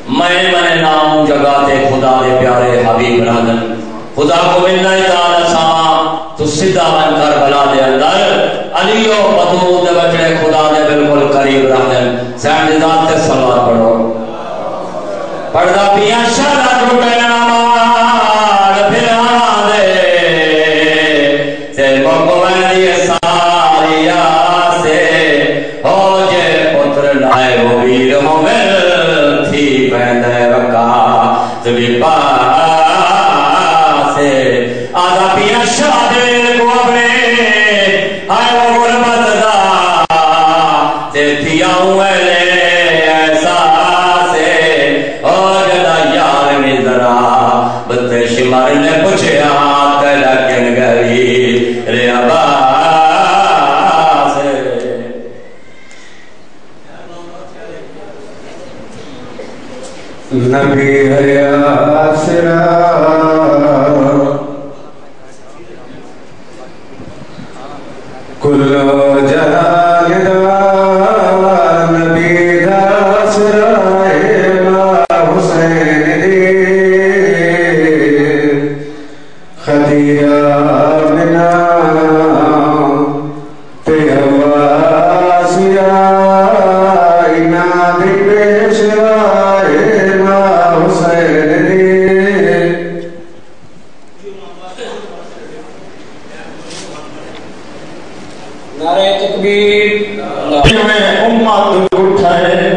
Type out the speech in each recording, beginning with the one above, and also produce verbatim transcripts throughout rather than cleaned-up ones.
میں من نام جگاتے خدا دے پیارے حبیب رہدن خدا کو ملنا اتار ساما تو صدا من کربلا دے اندر علی و بطود بچڑے خدا دے بالکل قریب رہدن سینڈ ذات تے سلوات پڑھو پڑھدا پیاں شاہ ٹوٹے نمار پھر آنا دے تے موقع میں دیئے ساریا سے ہو جے پتر لائے وہ ویر ہو مل تھی پہندے وکا تبھی پاسے آدھا پیاں شاہ دے کو اپنے آئے وہ غربت دا تے تھی آؤں اے شمار نے پوچھے آت لیکن گری رے عباس نبی ہے آسرا کل جہان دا نبی دا آسرا امام حسین دی خدیہ منا تے ہواسیا اینا دی پیشوا امام حسین دی نعرہ تکبیر میں امت اٹھائے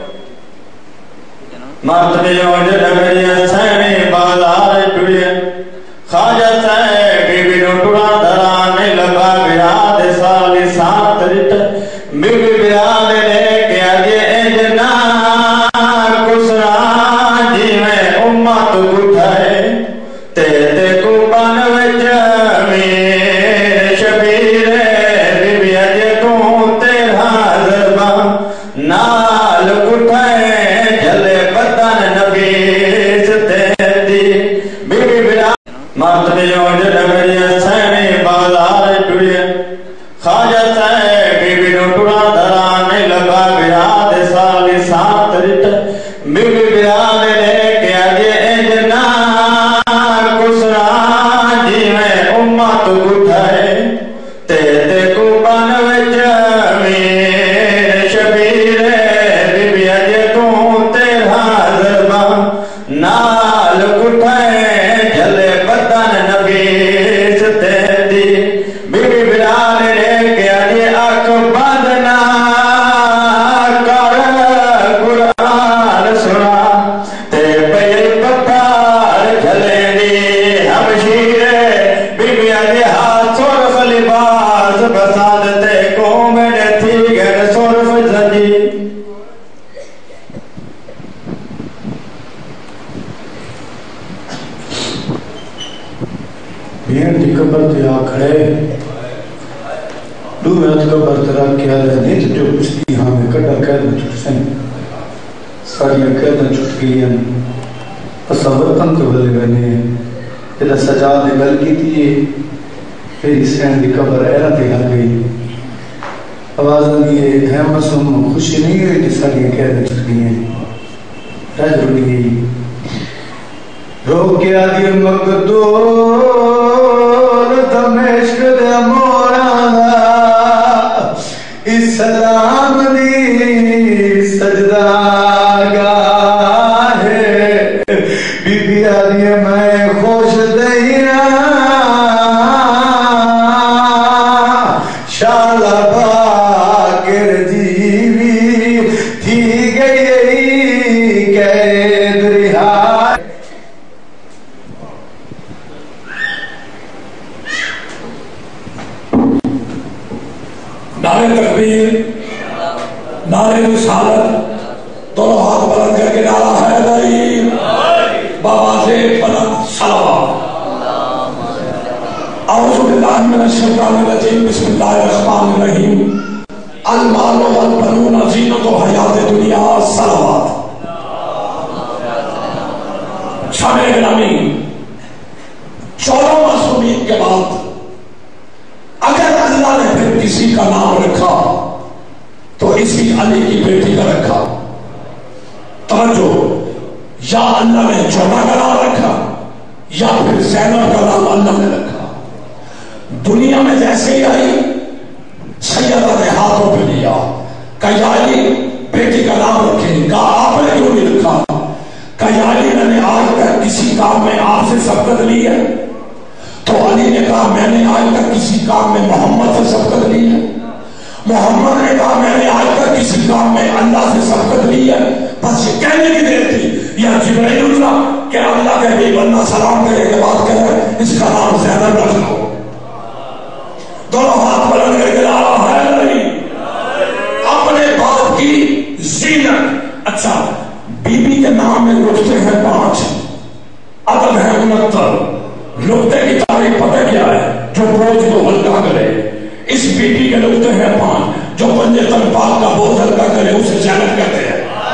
مرتبے وجہ نگری حسین بازار ٹوڑے خاجت ہے بی بی روٹوڑا درانے لگا بیاد سالی سات رٹ بی بی بیاد لے کے آجے اجنا کسرا جی میں امت اٹھائے تے تے کو بانوچ میر شبیر بی بی آجے تو تیرا ضربہ نال اٹھائے جلے بدن نبی ستے دی بی بی بیاد مرتبے وجہ نگری حسین بازار ٹوڑے خاجت ہے بی بی روٹوڑا درانے لگا بیاد سالی سات رٹ بی بی بیاد لے کے آجے اجنا کسرا جی میں امت اٹھائے تے تے کو بانوچ میر شبیر بی بی آجے تو تیرا ضربہ نال اٹھائے جلے بدن نبی ستے دی بی بی بلال لے کے آجے آنکھ بدنا کر قرآن سنا تے پیر پتھر جلے دی ہمشیر بی بی آجے ہاتھ سورف لباس بساد تے قوم نے تھی گھر سورف زنجی بین دی قبر تے آ کھڑے دو ہاتھ قبر تے رکھ کے آلے نیت جو کچھ دی ہمیں کٹا قید چھٹ سیں ساریاں قید چھٹ گئی ہیں پسا وطن تو بلے بنے جدہ سجاد نے گل کی تھی پھر حسین دی قبر ایرہ تے آ گئی آواز دیئے ہے مسلم خوشی نہیں ہوئی کہ ساریاں قید چھٹ گئی ہیں رج رڑی گئی رو کے آدھی مقدور دمشق دے مولانا اسلام دی سجدہ گاہ بی بی آدھی میں خوش دینا شالا باکر جیوی تھی گئی قید رہا نعرہ تکبیر نعرہ رسالت دونوں ہاتھ بلند کر کے نعرہ حیدری بابا سے بلند صلوات اعوذ باللہ من الشیطان الرجیم بسم اللہ الرحمن الرحیم المال والبنون زینت و حیات دنیا صلوات شام گرامی چودہ معصومین کے بعد اگر اللہ نے پھر کسی کا نام رکھا تو اسی علی کی بیٹی کا رکھا توجہ یا اللہ نے جوڑا کا نام رکھا یا پھر زینب کا نام اللہ نے رکھا. دنیا میں جیسے ہی آئی سیدہ نے ہاتھوں پہ لیا کہا علی بیٹی کا نام رکھیں. کہا آپ نے کیوں نہیں رکھا؟ کہا علی میں نے آج تک کسی کام میں آپ سے سبقت لی ہے؟ تو علی نے کہا میں نے آج تک کسی کام میں محمد سے سبقت لی ہے. محمد نے کہا میں نے آج تک کسی کام میں اللہ سے سبقت لی ہے. بس یہ کہنے کی دیر تھی یا جبرائیل اللہ کہ اللہ کے بھی بندہ سلام کرے کے بعد کہے اس کا نام زینب رکھ لو. دونوں ہاتھ بلند کر کے لا ہے نہیں اپنے باپ کی زینت. اچھا بی بی کے نام میں نقطے ہیں پانچ, عدد ہے انہتر. نقطے کی تاریخ پتہ کیا ہے جو بوجھ کو ہلکا کرے؟ اس بی بی کے نقطے ہیں پانچ, جو پنجے تن پاک کا بوجھ ہلکا کرے اسے زینب کہتے ہیں.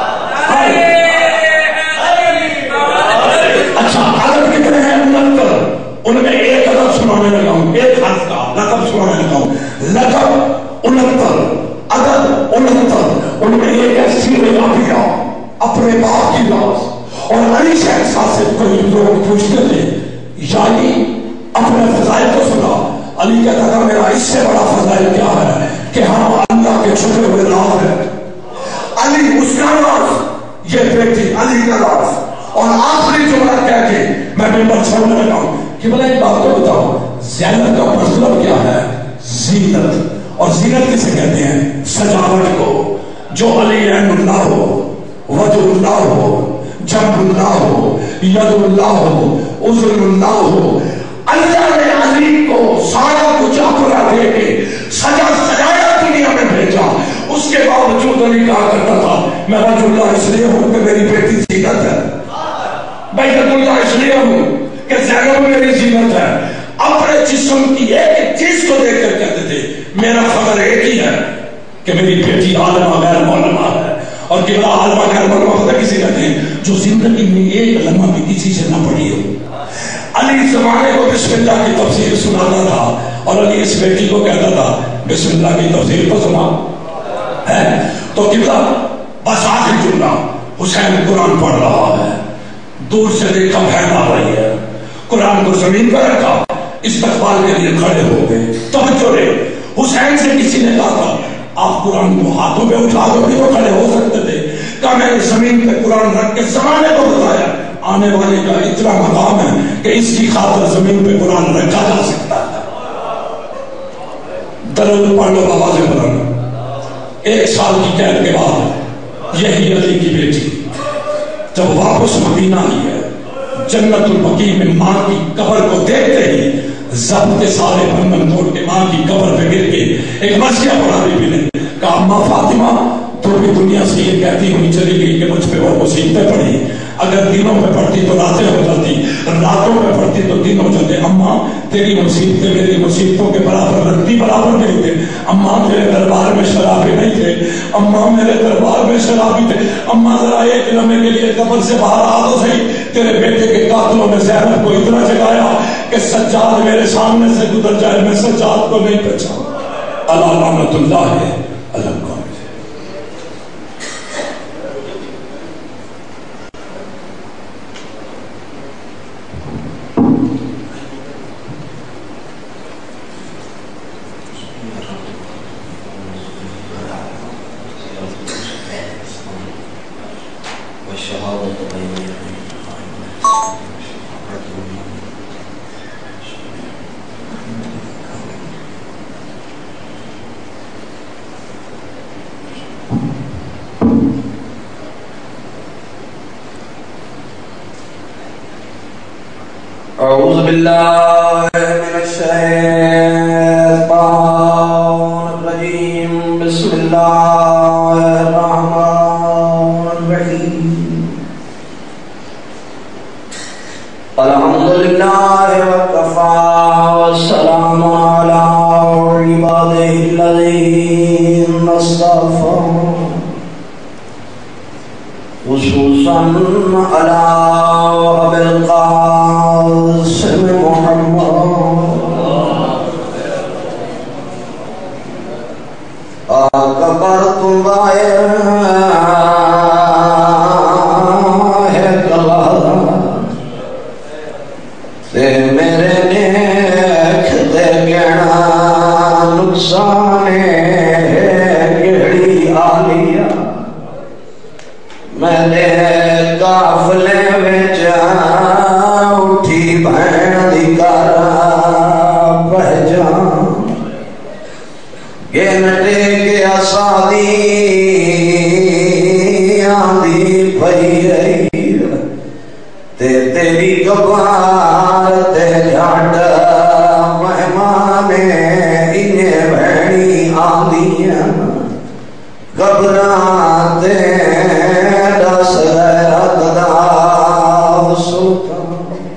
اچھا عدد کتنے ہیں؟ انہتر. ان میں ایک عدد سنانے لگا ہوں, ایک حرف کا لقب سنانے لگا ہوں. لقب انہتر, عدد انہتر. ان میں ایک ہے سیرے عافیہ, اپنے باپ کی لاز. اور علی شہر ساتھ سے کوئی لوگ پوچھتے تھے یا علی اپنے فضائل کو سنا. علی کہتا تھا میرا اس سے بڑا فضائل کیا ہے کہ ہم اللہ کے چھپے ہوئے راز ہیں. علی اس کا راز, یہ بیٹی علی کا راز. اور آخری جملہ کہہ کے میں ممبر چھوڑنے لگا ہوں کہ بھلا ایک بات کو بتاؤ, زینب کا مطلب کیا ہے؟ زینت. اور زینت کسے کہتے ہیں؟ سجاوٹ کو. جو علی عین اللہ ہو, وجہ اللہ ہو, جنب اللہ ہو, ید اللہ ہو, عذر اللہ ہو. اللہ نے علی کو سارا کچھ اپنا دے کے سجا سجایا دنیا میں بھیجا. اس کے باوجود علی کہا کرتا تھا میں وجہ اللہ اس لیے ہوں کہ میری بیٹی زینت ہے, بیت اللہ اس لیے ہوں کہ زینب میری زینت ہے. اپنے جسم کی ایک چیز کو دیکھ کر کہتے تھے میرا فخر ایک ہی ہے کہ میری بیٹی عالمہ غیر مولمہ ہے. اور کہ بلا عالمہ غیر مولمہ پتہ کسی کہتے ہیں جو زندگی میں ایک لمحہ بھی کسی سے نہ پڑھی ہو. علی زمانے کو بسم اللہ کی تفسیر سناتا تھا اور علی اس بیٹی کو کہتا تھا بسم اللہ کی تفسیر کو سنا ہے. تو قبلہ بس آخری جملہ, حسین قرآن پڑھ رہا ہے, دور سے دیکھا بہن آ رہی ہے, قرآن کو زمین پر رکھا, استقبال کے لیے کھڑے ہو گئے. توجہ رہے, حسین سے کسی نے کہا تھا آپ قرآن کو ہاتھوں پہ اٹھا دو بھی تو کھڑے ہو سکتے تھے. کہا میں نے زمین پہ قرآن رکھ کے زمانے کو بتایا آنے والے کا اتنا مقام ہے کہ اس کی خاطر زمین پہ قرآن رکھا جا سکتا ہے. درود پڑھ لو بابا سے قرآن. ایک سال کی قید کے بعد یہی علی کی بیٹی جب واپس مدینہ آئی ہے, جنت البقیع میں ماں کی قبر کو دیکھتے ہی ضبط کے سارے بندن توڑ کے ماں کی قبر پہ گر کے ایک مسئلہ پڑھا بی بی نے کہا اماں فاطمہ تو بھی دنیا سے یہ کہتی ہوئی چلی گئی کہ مجھ پہ وہ مصیبتیں پڑی, اگر دنوں میں پڑھتی تو راتیں ہو جاتی, راتوں میں پڑھتی تو دن ہو جاتے. اماں تیری مصیبتیں میری مصیبتوں کے برابر رکھتی برابر نہیں تھے. اماں میرے دربار میں شرابی نہیں تھے, اماں میرے دربار میں شرابی تھے. اماں ذرا ایک لمحے کے لیے قبر سے باہر آ تو صحیح, تیرے بیٹے کے قاتلوں نے زینب کو اتنا جگایا کہ سجاد میرے سامنے سے گزر جائے میں سجاد کو نہیں پہچانا. اللہ رحمت اللہ ہے اللہ کو. أعوذ بالله من الشيطان الرجيم بسم الله الرحمن الرحيم الحمد لله وكفى والسلام على عباده الذين اصطفى خصوصا على أبي القاسم محمد أكبرت ضائع قافلے وچ اٹھی بھین دی کارا پہچان گھنٹے کے آسادی آندھی پئی رہی تے تیری کبار تے جھاڑ مہمان انہیں بھینی آندیاں گھبران تے دس غیرت دا سلطان.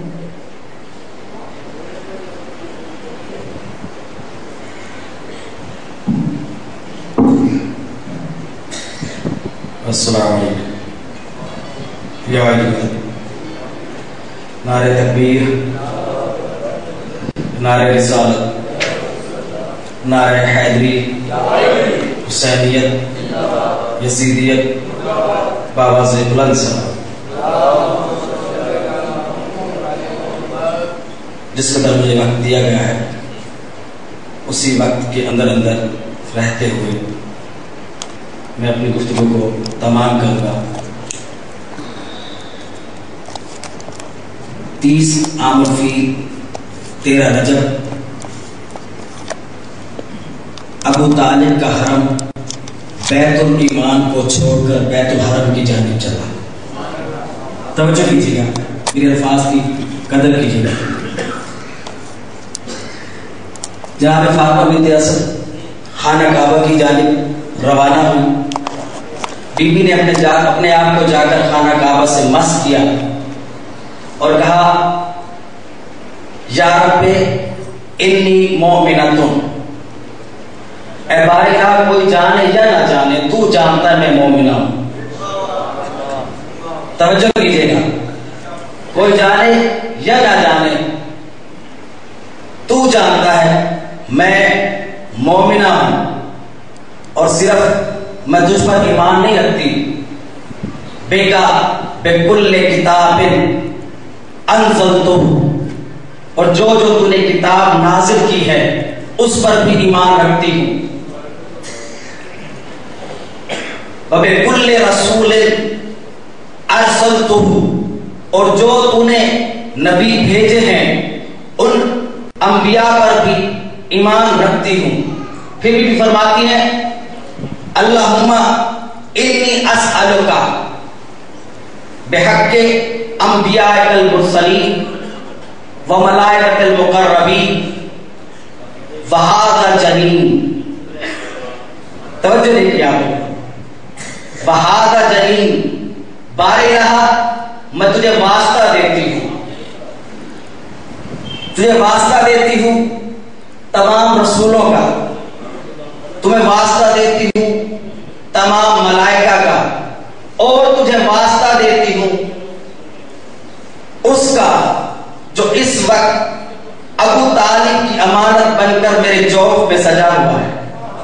السلام علیکم. یا علیکم. نعرہ تکبیر، نعرہ رسالت، نعرہ حیدری، حسینیت، یزیدیت، بآواز بلند سلام. جس قدر مجھے وقت دیا گیا ہے اسی وقت کے اندر اندر رہتے ہوئے میں اپنی گفتگو کو تمام کروں گا. تیس عام فی تیرہ رجب ابو طالب کا حرم بیت الایمان کو چھوڑ کر بیت الحرم کی جانب چلا. توجہ کیجیے گا، میرے الفاظ کی قدر کیجیے گا. جناب فاطمہ بنت اسد خانہ کعبہ کی جانب روانہ ہوئی. بی بی نے اپنے جا اپنے آپ کو جا کر خانہ کعبہ سے مس کیا اور کہا یا رب انی مومنتن، اے باری کا کوئی جانے یا نہ جانے تو جانتا ہے میں مومنہ ہوں. توجہ کیجیے گا، کوئی جانے یا نہ جانے تو جانتا ہے میں مومنہ ہوں، اور صرف میں تجھ پر ایمان نہیں رکھتی بیکا بکل کتاب انزلتہ، اور جو جو تو نے کتاب نازل کی ہے اس پر بھی ایمان رکھتی ہوں. وَبِكُلِّ رَسُولٍ أَرْسَلْتُهُ، اور جو تو نے نبی بھیجے ہیں ان انبیاء پر بھی ایمان رکھتی ہوں. پھر بھی فرماتی ہیں اللہم انی اسألک بحق انبیاء المرسلین وملائکۃ المقربین وہذا جنین. توجہ دیکھیے آپ، وہذا جنین، بارے رہا میں تجھے واسطہ دیتی ہوں، تجھے واسطہ دیتی ہوں تمام رسولوں کا، تمہیں واسطہ دیتی ہوں تمام ملائکہ کا، اور تجھے واسطہ دیتی ہوں اس کا جو اس وقت ابو طالب کی امانت بن کر میرے جوف میں سجا ہوا ہے.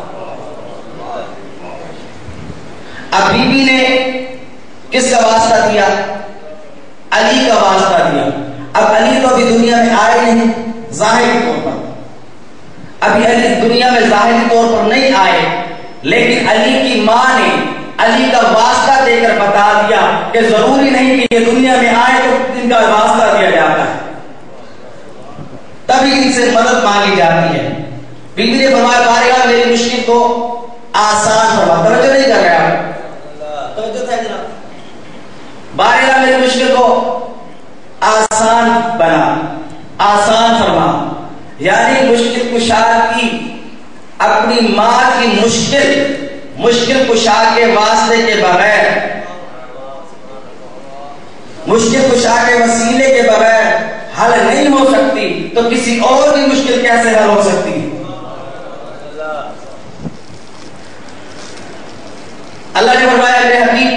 اب بی بی نے کس کا واسطہ دیا؟ علی کا واسطہ دیا. اب علی تو ابھی دنیا میں آئے نہیں ظاہری طور پر، ابھی علی دنیا میں ظاہری طور پر نہیں آئے، لیکن علی کی ماں نے علی کا واسطہ دے کر بتا دیا کہ ضروری نہیں کہ یہ دنیا میں آئے تو ان کا واسطہ دیا جاتا ہے، تبھی ان سے مدد مانگی جاتی ہے. بی بی نے فرمایا بارگاہ میری مشکل کو آسان فرما. توجہ نہیں کر رہے آپ؟ توجہ تھا جناب. بارگاہ میری مشکل کو آسان بنا، آسان فرما، یعنی مشکل کشا کی اپنی ماں کی مشکل مشکل کشا کے واسطے کے بغیر، مشکل کشا کے وسیلے کے بغیر حل نہیں ہو سکتی، تو کسی اور کی مشکل کیسے حل ہو سکتی؟ اللہ نے فرمایا میرے حبیب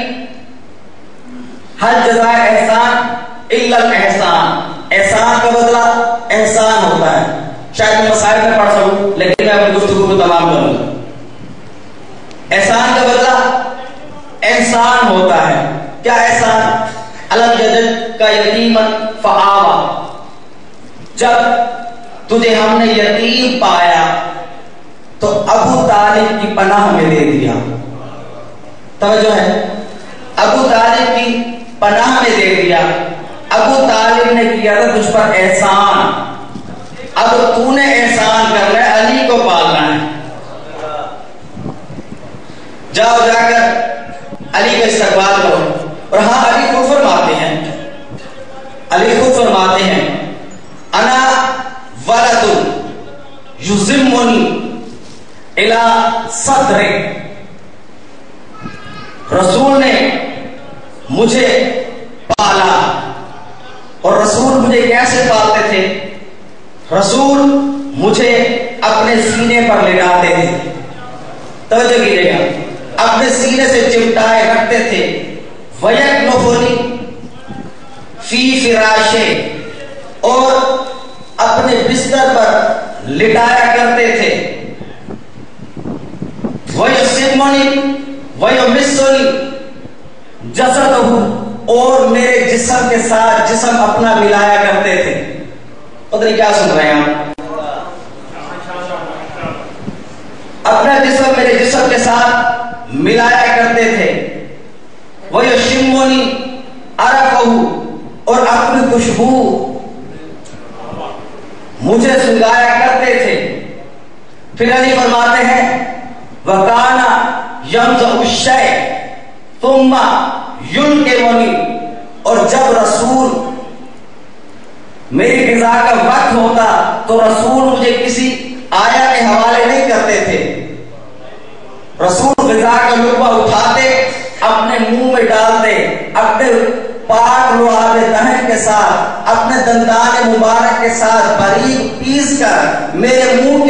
ہر جزائے احسان الا الاحسان، احسان کا بدلہ احسان ہوتا ہے. شاید میں مسائل میں پڑھ سکوں لیکن میں اپنی گفتگو کو تمام کروں گا. احسان کا بدلہ احسان ہوتا ہے. کیا احسان؟ الم یجد کا یتیما فآوا، جب تجھے ہم نے یتیم پایا تو ابو طالب کی پناہ میں دے دیا. توجہ ہے، ابو طالب کی پناہ میں دے دیا. ابو طالب نے کیا تھا تجھ پر احسان, اب تو نے احسان کرنا ہے, علی کو پالنا ہے. جاؤ جا کر علی کا استقبال کرو. اور ہاں علی خود فرماتے ہیں, علی خود فرماتے ہیں انا ولد یزمنی الی صدر. رسول نے مجھے پالا. اور رسول مجھے کیسے پالتے تھے؟ رسول مجھے اپنے سینے پر لٹاتے تھے. توجہ کیجیے گا, اپنے سینے سے چمٹائے رکھتے تھے. وَيَكْنُفُنِي فِي فِرَاشِهِ, اور اپنے بستر پر لٹایا کرتے تھے. وَيُسِمُّنِي وَيُمِسُّنِي جَسَدَهُ, اور میرے جسم کے ساتھ جسم اپنا ملایا کرتے تھے. پتہ نہیں کیا سن رہے ہیں آپ؟ اپنا جسم میرے جسم کے ساتھ ملایا کرتے تھے. وَيُشِمُّنِي عَرَقَهُ, اور اپنی خوشبو مجھے سنگایا کرتے تھے. پھر علی فرماتے ہیں وَكَانَ يَمْزَعُ الشَّيْءَ ثُمَّ يُلْقِمُنِي, اور جب رسول میری غذا کا وقت ہوتا تو رسول مجھے کسی آیا کے حوالے نہیں کرتے تھے. رسول غذا کا لقمہ اٹھاتے, اپنے منہ میں ڈالتے, اپنے پاک لعاب دہن کے ساتھ, اپنے دندان مبارک کے ساتھ باریک پیس کر میرے منہ